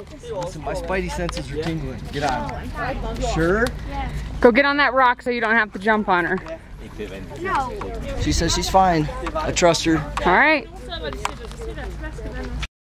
Listen, my spidey senses are tingling. Get on. Sure? Yeah. Go get on that rock so you don't have to jump on her. No. She says she's fine. I trust her. All right.